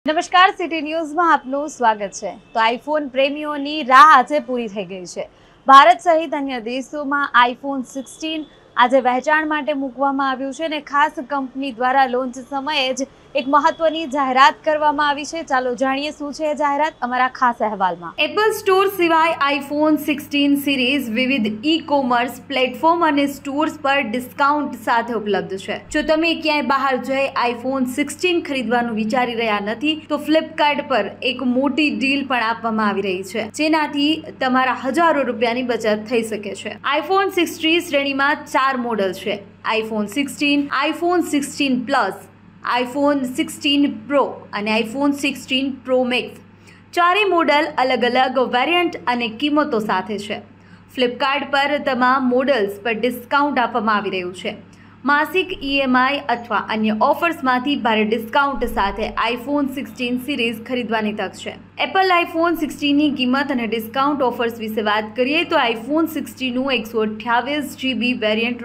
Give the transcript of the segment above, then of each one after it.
નમસ્કાર સિટી ન્યૂઝમાં આપનું સ્વાગત છે। તો આઈફોન પ્રેમીઓની રાહ આજે પૂરી થઈ ગઈ છે। ભારત સહિત અન્ય દેશોમાં આઈફોન 16 આજે વહેંચાણ માટે મૂકવામાં આવ્યું છે અને ખાસ કંપની દ્વારા લોન્ચ સમયે જ એક મહત્વની જાહેરાત કરવામાં આવી છે। ચાલો જાણીએ શું છે જાહેરાત અમારા ખાસ અહેવાલમાં। એપલ સ્ટોર સિવાય આઈફોન 16 સિરીઝ વિવિધ ઈ-કોમર્સ પ્લેટફોર્મ અને સ્ટોર્સ પર ડિસ્કાઉન્ટ સાથે ઉપલબ્ધ છે। જો તમે ક્યાંય બહાર જઈ આઈફોન 16 ખરીદવાનું વિચારી રહ્યા નથી તો ફ્લિપકાર્ટ પર એક મોટી ડીલ પણ આપવામાં આવી રહી છે, જેનાથી તમારા હજારો રૂપિયાની બચત થઈ શકે છે। આઈફોન 16 શ્રેણીમાં 4 મોડલ છે: iPhone 16, iPhone 16 plus, iPhone 16 pro અને આઈફોન 16 પ્રો મેક્સ। ચારેય મોડલ અલગ અલગ વેરિયન્ટ અને કિંમતો સાથે છે। ફ્લિપકાર્ટ પર તમામ મોડલ્સ પર ડિસ્કાઉન્ટ આપવામાં આવી રહ્યું છે। માસિક ઈએમઆઈ અથવા અન્ય ઓફર્સમાંથી ભારે ડિસ્કાઉન્ટ સાથે આઈફોન 16 સિરીઝ ખરીદવાની તક છે। એપલ આઈફોન 16ની કિંમત અને ડિસ્કાઉન્ટ ઓફર્સ વિશે વાત કરીએ તો આઈફોન 16નું 128 GB વેરિયન્ટ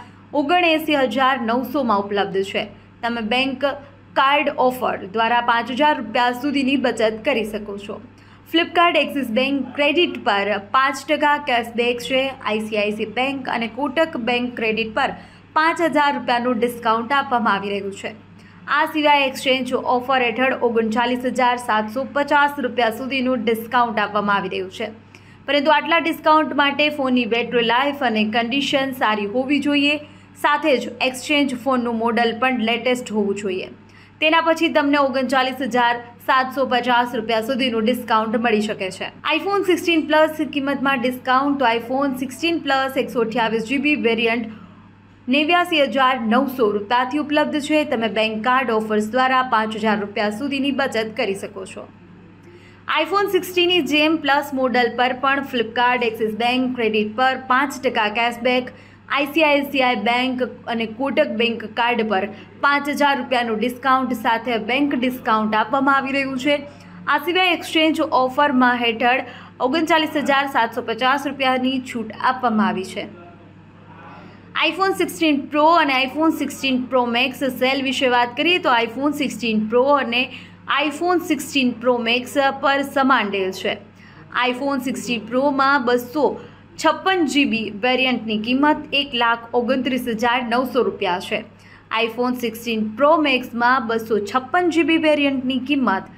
₹79,900માં ઉપલબ્ધ છે। તમે બેંક કાર્ડ ઓફર દ્વારા 5,000 રૂપિયા સુધીની બચત કરી શકો છો। ફ્લિપકાર્ટ એક્સિસ બેંક ક્રેડિટ પર 5% કેશબેક છે। આઈસીઆઈસી બેંક અને કોટક બેંક ક્રેડિટ પર 5,000 રૂપિયાનું ડિસ્કાઉન્ટ આપવામાં આવી રહ્યું છે। આ સિવાય એક્સચેન્જ ઓફર હેઠળ 39,750 રૂપિયા સુધીનું ડિસ્કાઉન્ટ આપવામાં આવી રહ્યું છે। પરંતુ આટલા ડિસ્કાઉન્ટ માટે ફોનની બેટરી લાઈફ અને કન્ડિશન સારી હોવી જોઈએ, સાથે જ એક્સચેન્જ ફોનનું મોડલ પણ લેટેસ્ટ હોવું જોઈએ। તેના પછી તમને 39,750 રૂપિયા સુધીનું ડિસ્કાઉન્ટ મળી શકે છે। આઈફોન 16 પ્લસ કિંમતમાં ડિસ્કાઉન્ટ તો આઈફોન 16 પ્લસ 128 GB વેરિયન્ટ 89,900 રૂપિયાથી ઉપલબ્ધ છે। તમે બેંક કાર્ડ ઓફર્સ દ્વારા 5,000 રૂપિયા સુધીની બચત કરી શકો છો। આઈફોન 16ની જેમ પ્લસ મોડલ પર પણ ફ્લિપકાર્ટ એક્સિસ બેંક ક્રેડિટ પર 5% કેશબેક, આઈસીઆઈસીઆઈ બેંક અને કોટક બેંક કાર્ડ પર 5,000 રૂપિયાનું ડિસ્કાઉન્ટ સાથે બેંક ડિસ્કાઉન્ટ આપવામાં આવી રહ્યું છે। આ સિવાય એક્સચેન્જ ઓફરમાં હેઠળ 39,750 રૂપિયાની છૂટ આપવામાં આવી છે। આઈફોન 16 પ્રો અને આઈફોન 16 પ્રો મેક્સ સેલ વિશે વાત કરીએ તો આઈફોન 16 પ્રો અને આઈફોન 16 પ્રો મેક્સ પર સમાન ડીલ છે। આઈફોન 16 પ્રોમાં 256 GB વેરિયન્ટની કિંમત ₹1,29,900 રૂપિયા છે। આઈફોન 16 પ્રો મેક્સમાં 256 GB વેરિયન્ટની કિંમત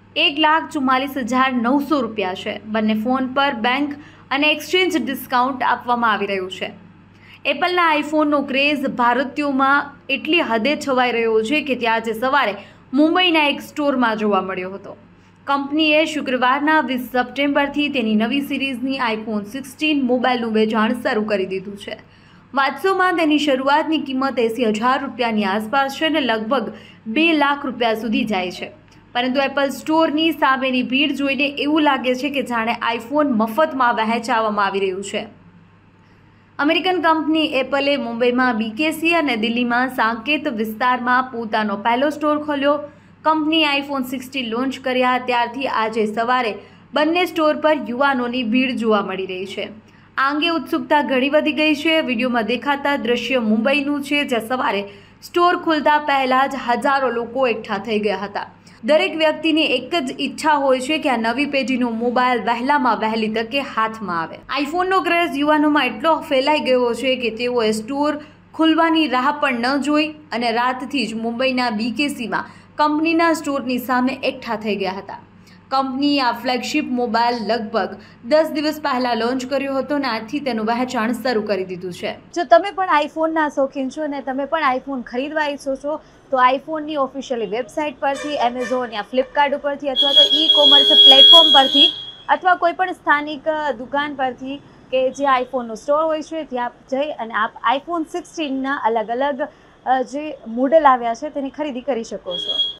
₹1,44,900 રૂપિયા છે। બંને ફોન પર બેંક અને એક્સચેન્જ ડિસ્કાઉન્ટ આપવામાં આવી રહ્યું છે। એપલના આઈફોનનો ક્રેઝ ભારતીયોમાં એટલી હદે છવાઈ રહ્યો છે કે તે આજે સવારે મુંબઈના એક સ્ટોરમાં જોવા મળ્યો હતો। કંપનીએ શુક્રવારના 20 સપ્ટેમ્બરથી તેની નવી સિરીઝની આઈફોન 16 મોબાઈલનું વેચાણ શરૂ કરી દીધું છે। વાત્સોમાં તેની શરૂઆતની કિંમત 80,000 રૂપિયાની આસપાસ છે અને લગભગ 2 લાખ રૂપિયા સુધી જાય છે। પરંતુ એપલ સ્ટોરની સામેની ભીડ જોઈને એવું લાગે છે કે જાણે આઈફોન મફતમાં વહેંચાવવામાં આવી રહ્યું છે। અમેરિકન કંપની એપલે મુંબઈમાં બીકેસી અને દિલ્હીમાં સાંકેત વિસ્તારમાં પોતાનો પહેલો સ્ટોર ખોલ્યો। કંપનીએ આઈફોન 16 લોન્ચ કર્યા ત્યારથી આજે સવારે બંને સ્ટોર પર યુવાનોની ભીડ જોવા મળી રહી છે। આ અંગે ઉત્સુકતા ઘણી વધી ગઈ છે। વિડીયોમાં દેખાતા દ્રશ્ય મુંબઈનું છે, જ્યાં સવારે સ્ટોર ખુલતા પહેલા જ હજારો લોકો એકઠા થઈ ગયા હતા। દરેક વ્યક્તિની એક જ ઈચ્છા હોય છે કે આ નવી પેઢીનો મોબાઈલ વહેલામાં વહેલી તકે હાથમાં આવે। આઈફોનનો ક્રેઝ યુવાનોમાં એટલો ફેલાઈ ગયો છે કે તેઓએ સ્ટોર ખુલવાની રાહ પણ ન જોઈ અને રાતથી જ મુંબઈના બીકેસીમાં કંપનીના સ્ટોરની સામે એકઠા થઈ ગયા હતા। કંપનીએ આ ફ્લેગશિપ મોબાઈલ લગભગ 10 દિવસ પહેલા લોન્ચ કર્યો હતો અને આજથી તેનું વહેંચાણ શરૂ કરી દીધું છે। જો તમે પણ આઈફોનના શોખીન છો અને તમે પણ આઈફોન ખરીદવા ઈચ્છો છો તો આઈફોનની ઓફિશિયલી વેબસાઇટ પરથી, એમેઝોન યા ફ્લિપકાર્ટ ઉપરથી અથવા તો ઈ-કોમર્સ પ્લેટફોર્મ પરથી અથવા કોઈ પણ સ્થાનિક દુકાન પરથી કે જે આઈફોનનો સ્ટોર હોય છે ત્યાં જઈ અને આપ આઈફોન 16ના અલગ અલગ જે મોડલ આવ્યા છે તેની ખરીદી કરી શકો છો।